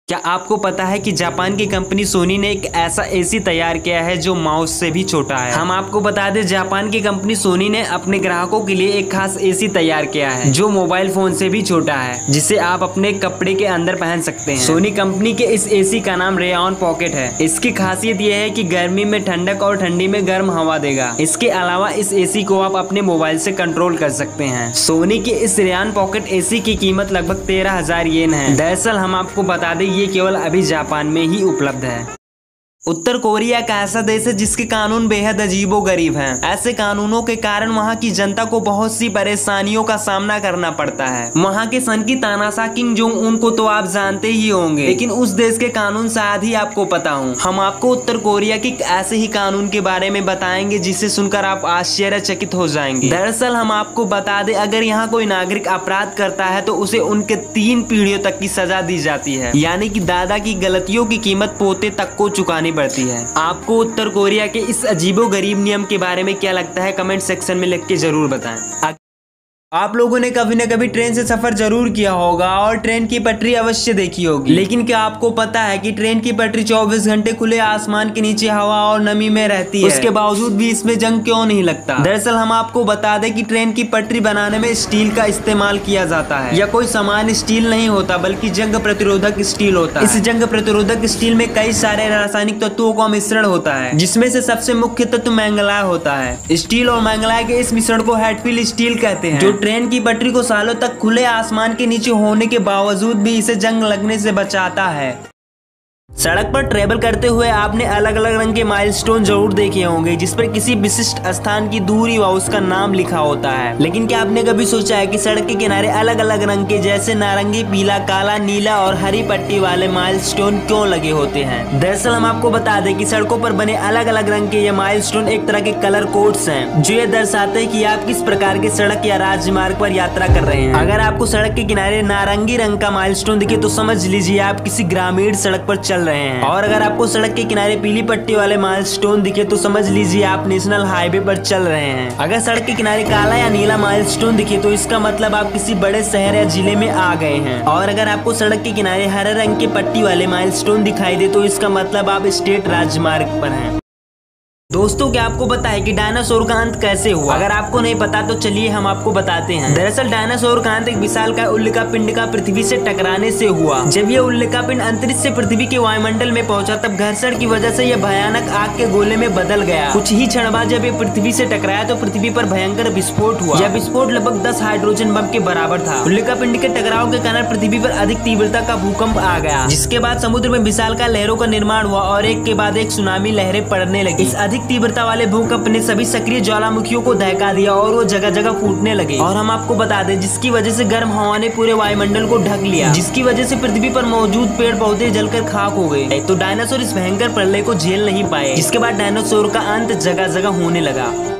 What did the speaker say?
क्या आपको पता है कि जापान की कंपनी सोनी ने एक ऐसा एसी तैयार किया है जो माउस से भी छोटा है। हम आपको बता दें, जापान की कंपनी सोनी ने अपने ग्राहकों के लिए एक खास एसी तैयार किया है जो मोबाइल फोन से भी छोटा है, जिसे आप अपने कपड़े के अंदर पहन सकते हैं। सोनी कंपनी के इस एसी का नाम रेयॉन पॉकेट है। इसकी खासियत यह है कि गर्मी में ठंडक और ठंडी में गर्म हवा देगा। इसके अलावा इस एसी को आप अपने मोबाइल से कंट्रोल कर सकते हैं। सोनी की इस रेयॉन पॉकेट एसी की कीमत लगभग 13,000 येन है। दरअसल हम आपको बता दें, ये केवल अभी जापान में ही उपलब्ध है। उत्तर कोरिया का ऐसा देश है जिसके कानून बेहद अजीबोगरीब हैं। ऐसे कानूनों के कारण वहां की जनता को बहुत सी परेशानियों का सामना करना पड़ता है। वहां के सन की तानाशाह किम जोंग उन को तो आप जानते ही होंगे, लेकिन उस देश के कानून शायद ही आपको पता हो। हम आपको उत्तर कोरिया के ऐसे ही कानून के बारे में बताएंगे जिसे सुनकर आप आश्चर्यचकित हो जाएंगे। दरअसल हम आपको बता दें, अगर यहाँ कोई नागरिक अपराध करता है तो उसे उनके 3 पीढ़ियों तक की सजा दी जाती है, यानी कि दादा की गलतियों की कीमत पोते तक को चुकानी पड़ती है। आपको उत्तर कोरिया के इस अजीबोगरीब नियम के बारे में क्या लगता है, कमेंट सेक्शन में लिख के जरूर बताएं। आप लोगों ने कभी न कभी ट्रेन से सफर जरूर किया होगा और ट्रेन की पटरी अवश्य देखी होगी, लेकिन क्या आपको पता है कि ट्रेन की पटरी 24 घंटे खुले आसमान के नीचे हवा और नमी में रहती है, उसके बावजूद भी इसमें जंग क्यों नहीं लगता? दरअसल हम आपको बता दें कि ट्रेन की पटरी बनाने में स्टील का इस्तेमाल किया जाता है। यह कोई सामान्य स्टील नहीं होता, बल्कि जंग प्रतिरोधक स्टील होता है। इस जंग प्रतिरोधक स्टील में कई सारे रासायनिक तत्वों का मिश्रण होता है, जिसमें से सबसे मुख्य तत्व मैंगलाय होता है। स्टील और मैंगलाय के इस मिश्रण को हेडफिल स्टील कहते हैं, जो ट्रेन की पटरी को सालों तक खुले आसमान के नीचे होने के बावजूद भी इसे जंग लगने से बचाता है। सड़क पर ट्रेवल करते हुए आपने अलग अलग रंग के माइलस्टोन जरूर देखे होंगे, जिस पर किसी विशिष्ट स्थान की दूरी व उसका नाम लिखा होता है। लेकिन क्या आपने कभी सोचा है कि सड़क के किनारे अलग अलग रंग के जैसे नारंगी, पीला, काला, नीला और हरी पट्टी वाले माइलस्टोन क्यों लगे होते हैं? दरअसल हम आपको बता दें कि सड़कों पर बने अलग अलग रंग के ये माइलस्टोन एक तरह के कलर कोड्स हैं, जो ये दर्शाते हैं कि आप किस प्रकार के सड़क या राजमार्ग पर यात्रा कर रहे हैं। अगर आपको सड़क के किनारे नारंगी रंग का माइलस्टोन दिखे तो समझ लीजिए आप किसी ग्रामीण सड़क पर चल रहे हैं, और अगर आपको सड़क के किनारे पीली पट्टी वाले माइलस्टोन दिखे तो समझ लीजिए आप नेशनल हाईवे पर चल रहे हैं। अगर सड़क के किनारे काला या नीला माइलस्टोन दिखे तो इसका मतलब आप किसी बड़े शहर या जिले में आ गए हैं, और अगर आपको सड़क के किनारे हरे रंग के पट्टी वाले माइलस्टोन दिखाई दे तो इसका मतलब आप स्टेट राजमार्ग पर हैं। दोस्तों, क्या आपको पता है कि डायनासोर का अंत कैसे हुआ? अगर आपको नहीं पता तो चलिए हम आपको बताते हैं। दरअसल डायनासोर का अंत एक विशालकाय उल्का पिंड का पृथ्वी से टकराने से हुआ। जब यह उल्का पिंड अंतरिक्ष से पृथ्वी के वायुमंडल में पहुंचा, तब घर्षण की वजह से यह भयानक आग के गोले में बदल गया। कुछ ही क्षण बाद जब यह पृथ्वी से टकराया तो पृथ्वी पर भयंकर विस्फोट हुआ। यह विस्फोट लगभग 10 हाइड्रोजन बम के बराबर था। उल्का पिंड के टकराव के कारण पृथ्वी पर अधिक तीव्रता का भूकंप आ गया, जिसके बाद समुद्र में विशालकाय लहरों का निर्माण हुआ और एक के बाद एक सुनामी लहरें पड़ने लगी। इस अधिक तीव्रता वाले भूकंप ने सभी सक्रिय ज्वालामुखियों को दहका दिया और वो जगह जगह फूटने लगे। और हम आपको बता दें, जिसकी वजह से गर्म हवा ने पूरे वायुमंडल को ढक लिया, जिसकी वजह से पृथ्वी पर मौजूद पेड़ पौधे जलकर खाक हो गए। तो डायनासोर इस भयंकर प्रलय को झेल नहीं पाए, जिसके बाद डायनासोर का अंत जगह जगह होने लगा।